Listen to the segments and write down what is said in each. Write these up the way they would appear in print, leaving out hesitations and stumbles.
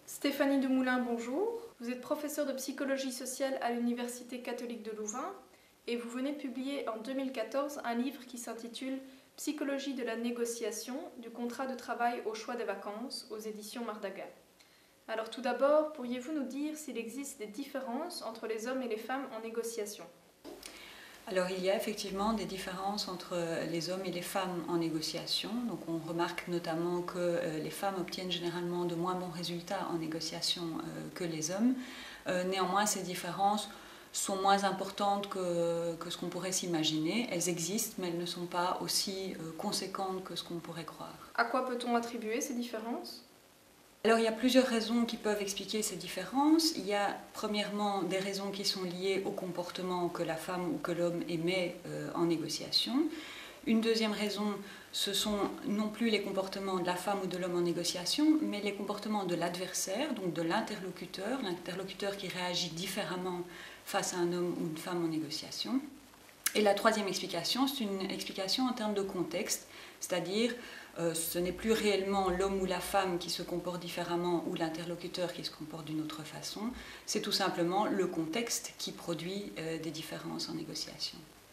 Stéphanie Dumoulin, bonjour. Vous êtes professeure de psychologie sociale à l'Université catholique de Louvain et vous venez de publier en 2014 un livre qui s'intitule Psychologie de la négociation, du contrat de travail au choix des vacances aux éditions Mardaga. Alors tout d'abord, pourriez-vous nous dire s'il existe des différences entre les hommes et les femmes en négociation ? Alors il y a effectivement des différences entre les hommes et les femmes en négociation. Donc on remarque notamment que les femmes obtiennent généralement de moins bons résultats en négociation que les hommes. Néanmoins, ces différences sont moins importantes que ce qu'on pourrait s'imaginer. Elles existent, mais elles ne sont pas aussi conséquentes que ce qu'on pourrait croire. À quoi peut-on attribuer ces différences ? Alors il y a plusieurs raisons qui peuvent expliquer ces différences. Il y a premièrement des raisons qui sont liées au comportement que la femme ou que l'homme émet en négociation. Une deuxième raison, ce sont non plus les comportements de la femme ou de l'homme en négociation, mais les comportements de l'adversaire, donc de l'interlocuteur qui réagit différemment face à un homme ou une femme en négociation. Et la troisième explication, c'est une explication en termes de contexte, c'est-à-dire ce n'est plus réellement l'homme ou la femme qui se comporte différemment ou l'interlocuteur qui se comporte d'une autre façon, c'est tout simplement le contexte qui produit des différences en négociation.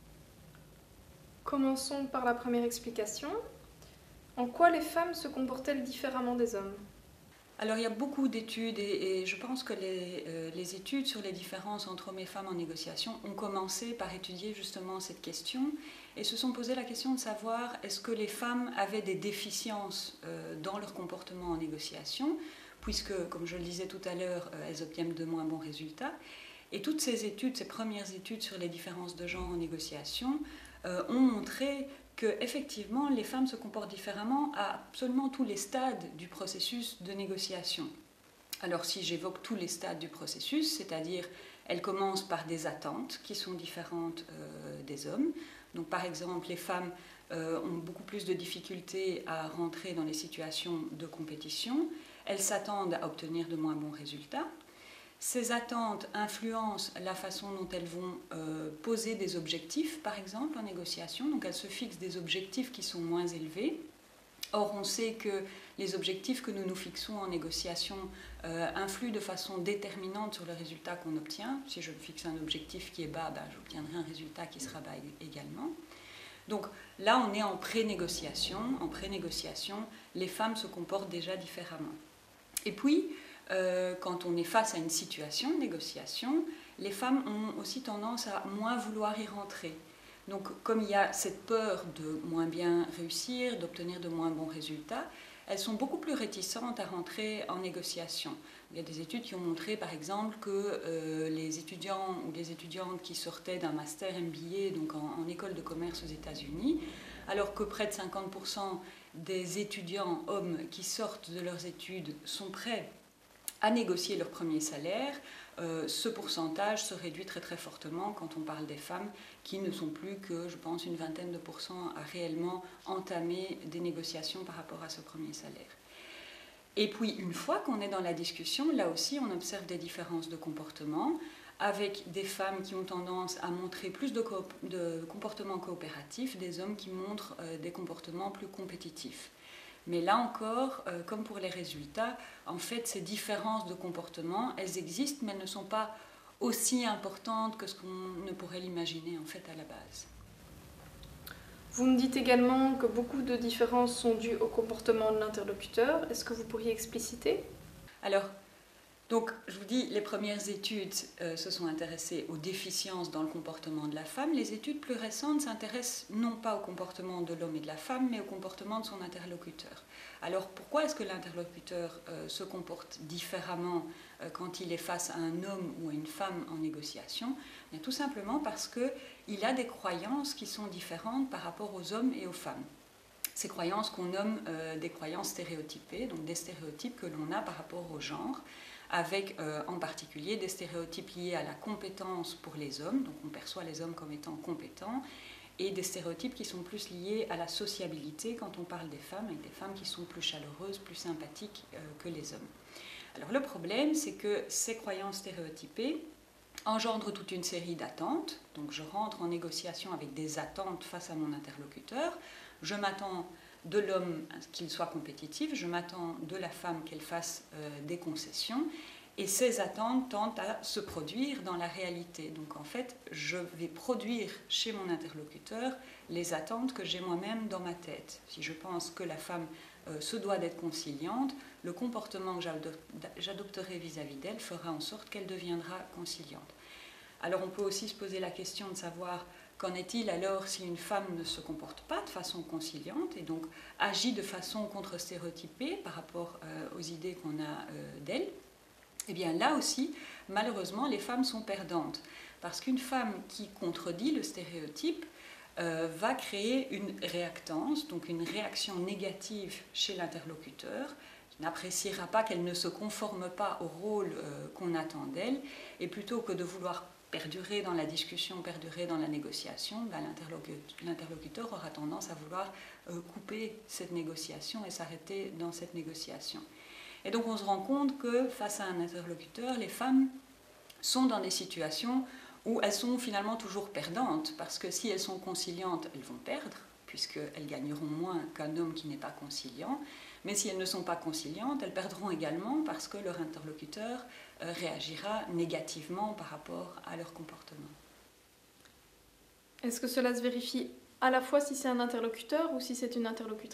Commençons par la première explication. En quoi les femmes se comportent-elles différemment des hommes ? Alors il y a beaucoup d'études et je pense que les études sur les différences entre hommes et femmes en négociation ont commencé par étudier justement cette question et se sont posé la question de savoir est-ce que les femmes avaient des déficiences dans leur comportement en négociation, puisque comme je le disais tout à l'heure, elles obtiennent de moins bons résultats. Et toutes ces études, ces premières études sur les différences de genre en négociation ont montré qu'effectivement, les femmes se comportent différemment à absolument tous les stades du processus de négociation. Alors si j'évoque tous les stades du processus, c'est-à-dire elles commencent par des attentes qui sont différentes des hommes. Donc par exemple, les femmes ont beaucoup plus de difficultés à rentrer dans les situations de compétition. Elles s'attendent à obtenir de moins bons résultats. Ces attentes influencent la façon dont elles vont poser des objectifs, par exemple, en négociation. Donc elles se fixent des objectifs qui sont moins élevés. Or, on sait que les objectifs que nous nous fixons en négociation influent de façon déterminante sur le résultat qu'on obtient. Si je fixe un objectif qui est bas, j'obtiendrai un résultat qui sera bas également. Donc là, on est en pré-négociation. En pré-négociation, les femmes se comportent déjà différemment. Et puis, quand on est face à une situation de négociation, les femmes ont aussi tendance à moins vouloir y rentrer. Donc, comme il y a cette peur de moins bien réussir, d'obtenir de moins bons résultats, elles sont beaucoup plus réticentes à rentrer en négociation. Il y a des études qui ont montré, par exemple, que les étudiants ou les étudiantes qui sortaient d'un master MBA, donc en école de commerce aux États-Unis, alors que près de 50% des étudiants hommes qui sortent de leurs études sont prêts à négocier leur premier salaire, ce pourcentage se réduit très très fortement quand on parle des femmes qui ne sont plus que, je pense, une vingtaine de pourcents à réellement entamer des négociations par rapport à ce premier salaire. Et puis, une fois qu'on est dans la discussion, là aussi, on observe des différences de comportement avec des femmes qui ont tendance à montrer plus de comportements coopératifs, des hommes qui montrent des comportements plus compétitifs. Mais là encore, comme pour les résultats, en fait, ces différences de comportement, elles existent, mais elles ne sont pas aussi importantes que ce qu'on ne pourrait l'imaginer en fait à la base. Vous me dites également que beaucoup de différences sont dues au comportement de l'interlocuteur. Est-ce que vous pourriez expliciter ? Alors, donc, je vous dis, les premières études se sont intéressées aux déficiences dans le comportement de la femme. Les études plus récentes s'intéressent non pas au comportement de l'homme et de la femme, mais au comportement de son interlocuteur. Alors, pourquoi est-ce que l'interlocuteur se comporte différemment quand il est face à un homme ou à une femme en négociation ? Bien, tout simplement parce qu'il a des croyances qui sont différentes par rapport aux hommes et aux femmes. Ces croyances qu'on nomme des croyances stéréotypées, donc des stéréotypes que l'on a par rapport au genre, avec en particulier des stéréotypes liés à la compétence pour les hommes, donc on perçoit les hommes comme étant compétents, et des stéréotypes qui sont plus liés à la sociabilité quand on parle des femmes, avec des femmes qui sont plus chaleureuses, plus sympathiques que les hommes. Alors le problème, c'est que ces croyances stéréotypées engendrent toute une série d'attentes, donc je rentre en négociation avec des attentes face à mon interlocuteur, je m'attends de l'homme qu'il soit compétitif, je m'attends de la femme qu'elle fasse des concessions, et ces attentes tendent à se produire dans la réalité. Donc en fait, je vais produire chez mon interlocuteur les attentes que j'ai moi-même dans ma tête. Si je pense que la femme se doit d'être conciliante, le comportement que j'adopterai vis-à-vis d'elle fera en sorte qu'elle deviendra conciliante. Alors on peut aussi se poser la question de savoir qu'en est-il alors si une femme ne se comporte pas de façon conciliante et donc agit de façon contre-stéréotypée par rapport aux idées qu'on a d'elle. Eh bien là aussi, malheureusement, les femmes sont perdantes. Parce qu'une femme qui contredit le stéréotype va créer une réactance, donc une réaction négative chez l'interlocuteur, qui n'appréciera pas, qu'elle ne se conforme pas au rôle qu'on attend d'elle, et plutôt que de vouloir perdurer dans la discussion, perdurer dans la négociation, ben l'interlocuteur aura tendance à vouloir couper cette négociation et s'arrêter dans cette négociation. Et donc on se rend compte que face à un interlocuteur, les femmes sont dans des situations où elles sont finalement toujours perdantes, parce que si elles sont conciliantes, elles vont perdre, puisqu'elles gagneront moins qu'un homme qui n'est pas conciliant, mais si elles ne sont pas conciliantes, elles perdront également parce que leur interlocuteur réagira négativement par rapport à leur comportement. Est-ce que cela se vérifie à la fois si c'est un interlocuteur ou si c'est une interlocutrice ?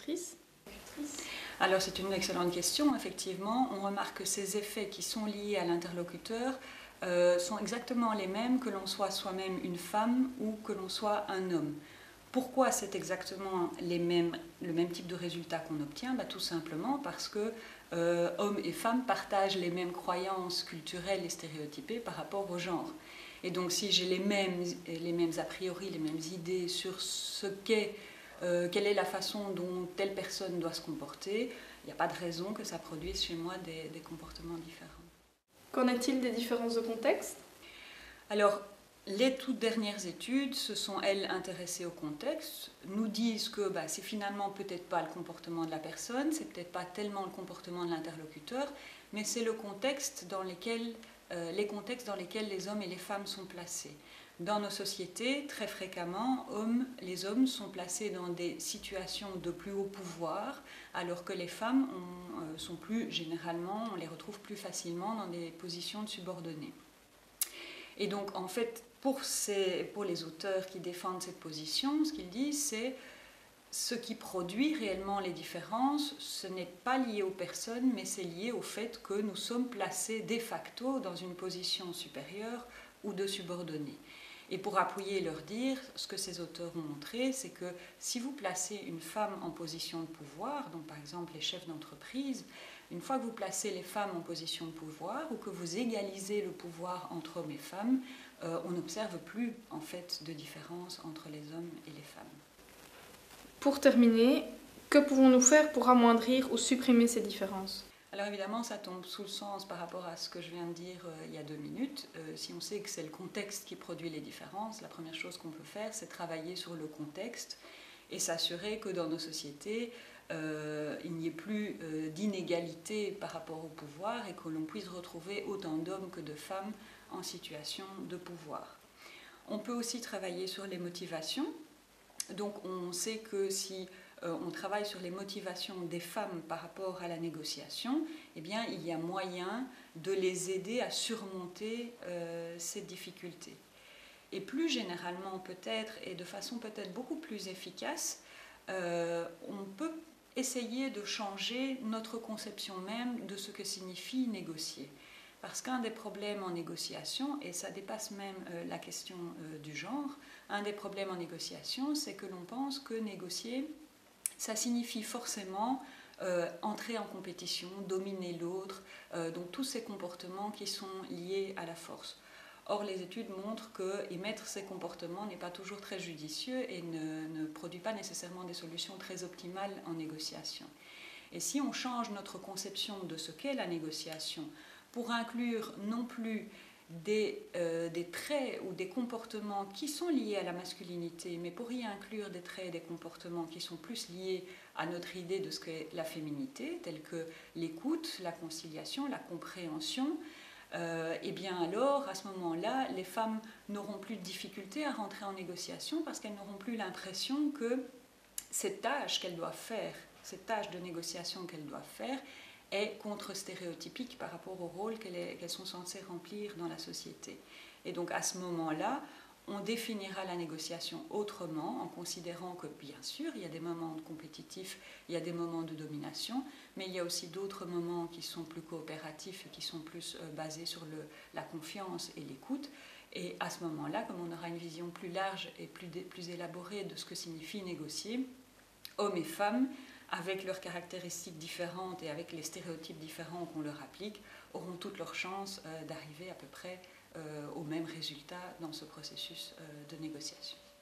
Alors c'est une excellente question, effectivement. On remarque que ces effets qui sont liés à l'interlocuteur sont exactement les mêmes que l'on soit soi-même une femme ou que l'on soit un homme. Pourquoi c'est exactement le même type de résultat qu'on obtient ? Tout simplement parce que hommes et femmes partagent les mêmes croyances culturelles et stéréotypées par rapport au genre. Et donc si j'ai les mêmes a priori, les mêmes idées sur ce qu'est quelle est la façon dont telle personne doit se comporter, il n'y a pas de raison que ça produise chez moi des comportements différents. Qu'en est-il des différences de contexte ? Alors, les toutes dernières études se sont, elles, intéressées au contexte, nous disent que c'est finalement peut-être pas le comportement de la personne, c'est peut-être pas tellement le comportement de l'interlocuteur, mais c'est le contexte dans les contextes dans lesquels les hommes et les femmes sont placés. Dans nos sociétés, très fréquemment, les hommes sont placés dans des situations de plus haut pouvoir, alors que les femmes sont plus généralement, on les retrouve plus facilement dans des positions de subordonnés. Et donc, en fait, pour les auteurs qui défendent cette position, ce qu'ils disent, c'est ce qui produit réellement les différences, ce n'est pas lié aux personnes, mais c'est lié au fait que nous sommes placés de facto dans une position supérieure ou de subordonnés. Et pour appuyer leur dire, ce que ces auteurs ont montré, c'est que si vous placez une femme en position de pouvoir, donc par exemple les chefs d'entreprise, une fois que vous placez les femmes en position de pouvoir ou que vous égalisez le pouvoir entre hommes et femmes, on n'observe plus en fait de différence entre les hommes et les femmes. Pour terminer, que pouvons-nous faire pour amoindrir ou supprimer ces différences ? Alors évidemment, ça tombe sous le sens par rapport à ce que je viens de dire il y a 2 minutes. Si on sait que c'est le contexte qui produit les différences, la première chose qu'on peut faire, c'est travailler sur le contexte et s'assurer que dans nos sociétés, il n'y ait plus d'inégalité par rapport au pouvoir et que l'on puisse retrouver autant d'hommes que de femmes en situation de pouvoir. On peut aussi travailler sur les motivations. Donc on sait que si on travaille sur les motivations des femmes par rapport à la négociation, eh bien, il y a moyen de les aider à surmonter ces difficultés. Et plus généralement peut-être, et de façon peut-être beaucoup plus efficace, on peut essayer de changer notre conception même de ce que signifie négocier. Parce qu'un des problèmes en négociation, et ça dépasse même la question du genre, un des problèmes en négociation, c'est que l'on pense que négocier, ça signifie forcément entrer en compétition, dominer l'autre, donc tous ces comportements qui sont liés à la force. Or, les études montrent qu'émettre ces comportements n'est pas toujours très judicieux et ne produit pas nécessairement des solutions très optimales en négociation. Et si on change notre conception de ce qu'est la négociation pour inclure non plus des traits ou des comportements qui sont liés à la masculinité, mais pour y inclure des traits et des comportements qui sont plus liés à notre idée de ce qu'est la féminité, tels que l'écoute, la conciliation, la compréhension, et bien alors, à ce moment-là, les femmes n'auront plus de difficulté à rentrer en négociation parce qu'elles n'auront plus l'impression que cette tâche qu'elles doivent faire, cette tâche de négociation qu'elles doivent faire, est contre-stéréotypique par rapport au rôle qu'elles sont censées remplir dans la société. Et donc à ce moment-là, on définira la négociation autrement, en considérant que, bien sûr, il y a des moments compétitifs, il y a des moments de domination, mais il y a aussi d'autres moments qui sont plus coopératifs et qui sont plus basés sur la confiance et l'écoute. Et à ce moment-là, comme on aura une vision plus large et plus élaborée de ce que signifie négocier, hommes et femmes, avec leurs caractéristiques différentes et avec les stéréotypes différents qu'on leur applique, auront toutes leurs chances d'arriver à peu près au même résultat dans ce processus de négociation.